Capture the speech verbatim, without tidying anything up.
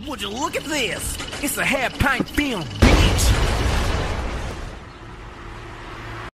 Would you look at this? It's a half pint film, bitch.